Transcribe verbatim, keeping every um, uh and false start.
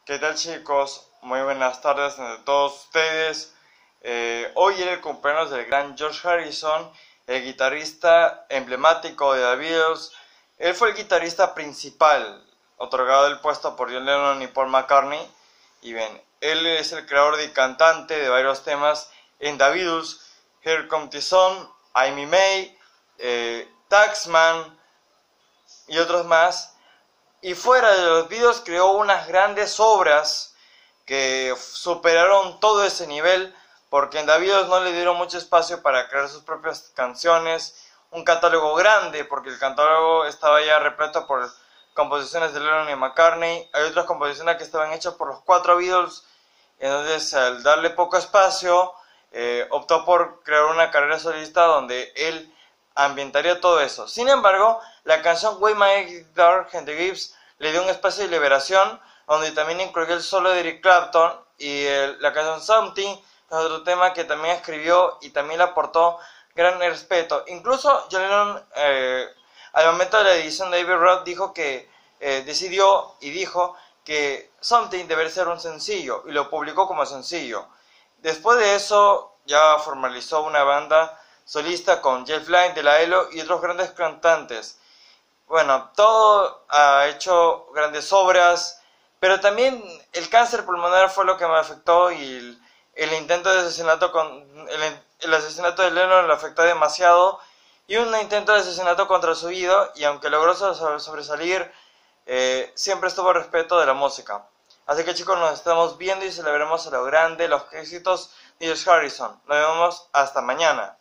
¿Qué tal, chicos? Muy buenas tardes a todos ustedes. Eh, hoy era el cumpleaños del gran George Harrison, el guitarrista emblemático de The Beatles. Él fue el guitarrista principal, otorgado el puesto por John Lennon y Paul McCartney. Y bien, él es el creador y cantante de varios temas en The Beatles: Here Comes the Sun, I'm Me May, eh, Taxman y otros más. Y fuera de los Beatles creó unas grandes obras que superaron todo ese nivel, porque en The Beatles no le dieron mucho espacio para crear sus propias canciones, un catálogo grande, porque el catálogo estaba ya repleto por composiciones de Lennon y McCartney. Hay otras composiciones que estaban hechas por los cuatro Beatles. Entonces, al darle poco espacio, eh, optó por crear una carrera solista donde él ambientaría todo eso. Sin embargo, la canción Way My Guitar, Henry Gibbs, le dio un espacio de liberación, donde también incluyó el solo de Eric Clapton, y el, la canción Something es otro tema que también escribió y también le aportó gran respeto. Incluso John Lennon, eh, al momento de la edición de Abbey Road, dijo que eh, decidió y dijo que Something debería ser un sencillo, y lo publicó como sencillo. Después de eso ya formalizó una banda solista con Jeff Lynne de la ELO y otros grandes cantantes. Bueno, todo ha hecho grandes obras, pero también el cáncer pulmonar fue lo que me afectó, y el, el intento de asesinato con el, el asesinato de Lennon lo afectó demasiado, y un intento de asesinato contra su vida, y aunque logró sobresalir, eh, siempre estuvo al respeto de la música. Así que, chicos, nos estamos viendo y celebremos a lo grande los éxitos de George Harrison. Nos vemos hasta mañana.